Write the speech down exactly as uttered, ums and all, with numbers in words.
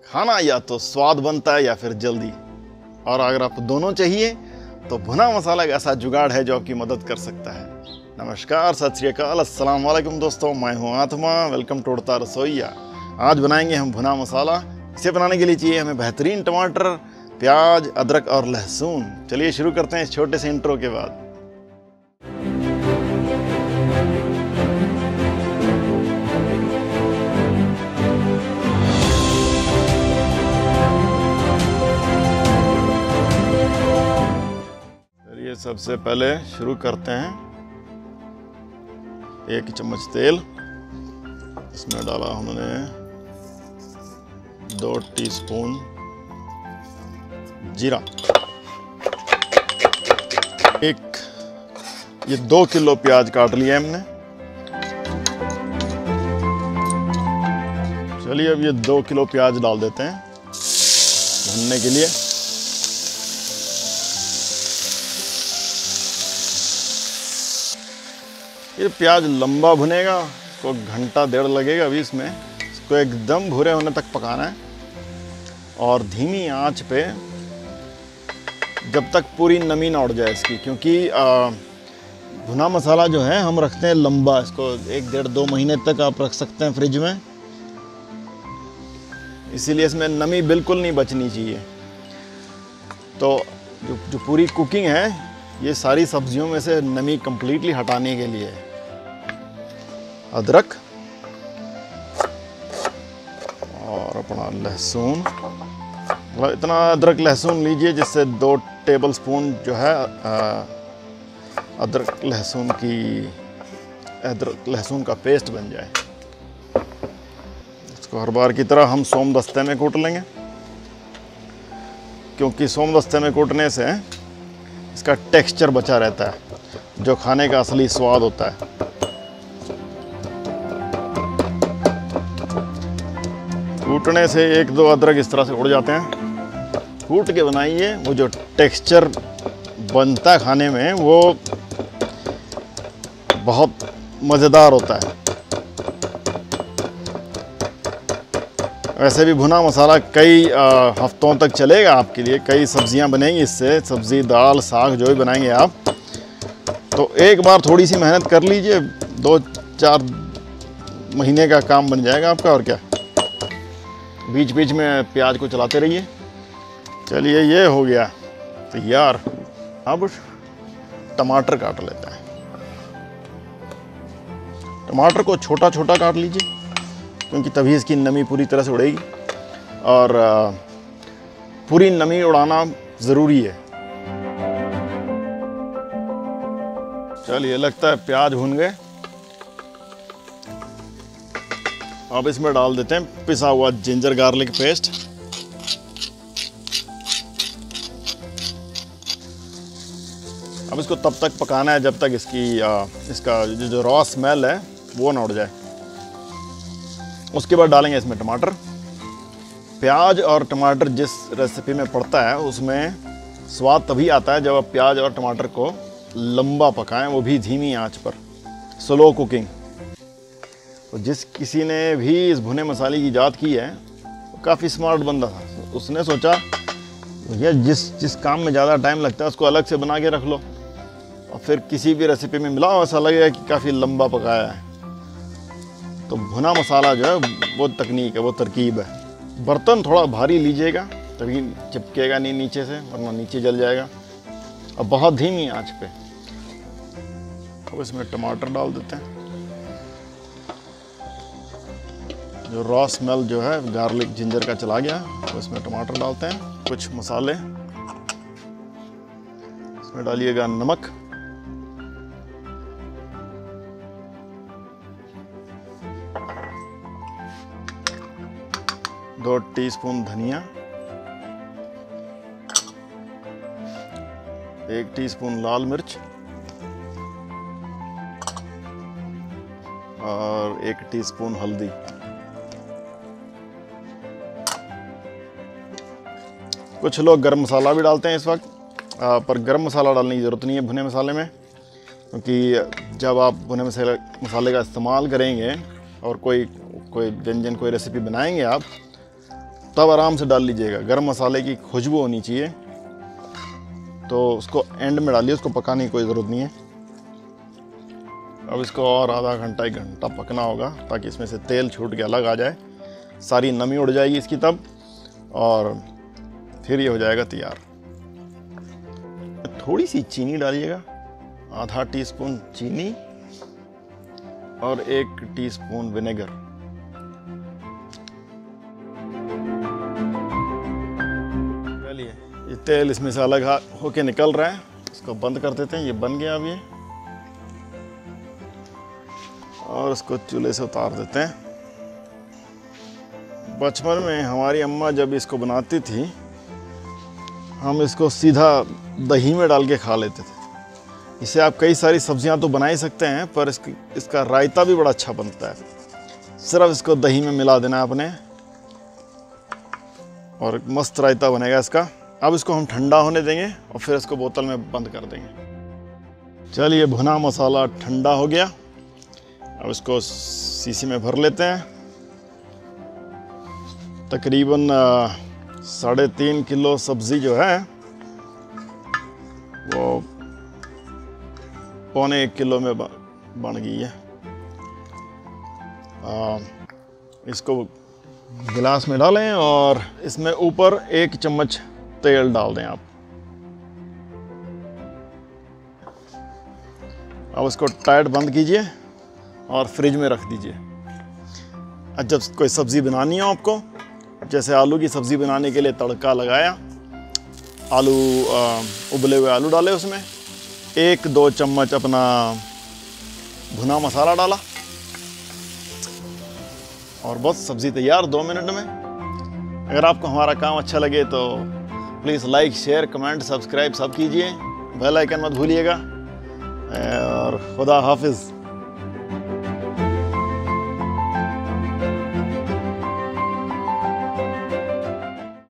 खाना या तो स्वाद बनता है या फिर जल्दी। और अगर आपको दोनों चाहिए तो भुना मसाला एक ऐसा जुगाड़ है जो आपकी मदद कर सकता है। नमस्कार, सत श्री अकाल, अस्सलाम वालेकुम दोस्तों, मैं हूं आत्मा। वेलकम टू उड़ता रसोइया। आज बनाएंगे हम भुना मसाला। इसे बनाने के लिए चाहिए हमें बेहतरीन टमाटर, प्याज, अदरक और लहसुन। चलिए शुरू करते हैं इस छोटे से इंट्रो के बाद। सबसे पहले शुरू करते हैं। एक चम्मच तेल, इसमें डाला हमने दो टीस्पून जीरा। एक ये दो किलो प्याज काट लिया हमने। चलिए अब ये दो किलो प्याज डाल देते हैं भुनने के लिए। ये प्याज लंबा भुनेगा, इसको घंटा डेढ़ लगेगा अभी इसमें। इसको एकदम भूरे होने तक पकाना है और धीमी आंच पे, जब तक पूरी नमी ना उड़ जाए इसकी। क्योंकि आ, भुना मसाला जो है हम रखते हैं लंबा, इसको एक डेढ़ दो महीने तक आप रख सकते हैं फ्रिज में। इसीलिए इसमें नमी बिल्कुल नहीं बचनी चाहिए। तो जो जो पूरी कुकिंग है ये सारी सब्जियों में से नमी कंप्लीटली हटाने के लिए है। अदरक और अपना लहसुन, मतलब इतना अदरक लहसुन लीजिए जिससे दो टेबलस्पून जो है अदरक लहसुन की अदरक लहसुन का पेस्ट बन जाए। इसको हर बार की तरह हम सोमदस्ते में कूट लेंगे, क्योंकि सोमदस्ते में कूटने से इसका टेक्सचर बचा रहता है, जो खाने का असली स्वाद होता है। कूटने से एक दो अदरक इस तरह से उड़ जाते हैं। कूट के बनाइए, वो जो टेक्सचर बनता है खाने में वो बहुत मज़ेदार होता है। वैसे भी भुना मसाला कई हफ्तों तक चलेगा आपके लिए। कई सब्जियां बनेंगी इससे, सब्ज़ी, दाल, साग जो भी बनाएंगे आप। तो एक बार थोड़ी सी मेहनत कर लीजिए, दो चार महीने का काम बन जाएगा आपका। और क्या, बीच बीच में प्याज को चलाते रहिए। चलिए ये हो गया तैयार। अब टमाटर काट लेते हैं। टमाटर को छोटा छोटा काट लीजिए, क्योंकि तभी इसकी नमी पूरी तरह से उड़ेगी। और पूरी नमी उड़ाना ज़रूरी है। चलिए लगता है प्याज भुन गए। अब इसमें डाल देते हैं पिसा हुआ जिंजर गार्लिक पेस्ट। अब इसको तब तक पकाना है जब तक इसकी आ, इसका जो जो रॉ स्मेल है वो ना उड़ जाए। उसके बाद डालेंगे इसमें टमाटर। प्याज और टमाटर जिस रेसिपी में पड़ता है उसमें स्वाद तभी आता है जब आप प्याज और टमाटर को लंबा पकाएं, वो भी धीमी आंच पर, स्लो कुकिंग। तो जिस किसी ने भी इस भुने मसाले की इजाद की है वो काफ़ी स्मार्ट बंदा था। उसने सोचा भैया जिस जिस काम में ज़्यादा टाइम लगता है उसको अलग से बना के रख लो, और फिर किसी भी रेसिपी में मिलाओ, ऐसा लगेगा कि काफ़ी लंबा पकाया है। तो भुना मसाला जो है वो तकनीक है, वो तरकीब है। बर्तन थोड़ा भारी लीजिएगा, तभी चिपकेगा नहीं नीचे से, वरना नीचे जल जाएगा। और बहुत धीमी आंच पे। अब इसमें टमाटर डाल देते हैं। जो रॉ स्मेल जो है गार्लिक जिंजर का चला गया, तो इसमें टमाटर डालते हैं। कुछ मसाले इसमें डालिएगा। नमक, दो टीस्पून धनिया, एक टीस्पून लाल मिर्च और एक टीस्पून हल्दी। कुछ लोग गरम मसाला भी डालते हैं इस वक्त, पर गरम मसाला डालने की ज़रूरत नहीं है भुने मसाले में, क्योंकि जब आप भुने मसाले मसाले का इस्तेमाल करेंगे और कोई कोई व्यंजन, कोई रेसिपी बनाएंगे आप, तब आराम से डाल लीजिएगा। गरम मसाले की खुशबू होनी चाहिए, तो उसको एंड में डालिए, उसको पकाने की कोई ज़रूरत नहीं है। अब इसको और आधा घंटा एक घंटा पकना होगा ताकि इसमें से तेल छूट के अलग आ जाए, सारी नमी उड़ जाएगी इसकी तब, और फिर ये हो जाएगा तैयार। थोड़ी सी चीनी डालिएगा, आधा टीस्पून चीनी और एक टीस्पून विनेगर। चलिए ये तेल इसमें से अलग होके निकल रहा है, इसको बंद कर देते हैं। ये बन गया अब ये, और इसको चूल्हे से उतार देते हैं। बचपन में हमारी अम्मा जब इसको बनाती थी, हम इसको सीधा दही में डाल के खा लेते थे। इसे आप कई सारी सब्जियां तो बना ही सकते हैं, पर इसकी इसका रायता भी बड़ा अच्छा बनता है। सिर्फ इसको दही में मिला देना है आपने, और मस्त रायता बनेगा इसका। अब इसको हम ठंडा होने देंगे और फिर इसको बोतल में बंद कर देंगे। चलिए भुना मसाला ठंडा हो गया, अब इसको शीशी में भर लेते हैं। तकरीबन साढ़े तीन किलो सब्ज़ी जो है वो पौने एक किलो में बन गई है। आ, इसको गिलास में डालें और इसमें ऊपर एक चम्मच तेल डाल दें आप। अब इसको टाइट बंद कीजिए और फ्रिज में रख दीजिए। जब कोई सब्ज़ी बनानी हो आपको, जैसे आलू की सब्ज़ी बनाने के लिए तड़का लगाया, आलू आ, उबले हुए आलू डाले, उसमें एक दो चम्मच अपना भुना मसाला डाला और बस सब्ज़ी तैयार दो मिनट में। अगर आपको हमारा काम अच्छा लगे तो please like, share, comment, subscribe सब कीजिए। बेल आइकन मत भूलिएगा, और खुदा हाफिज़।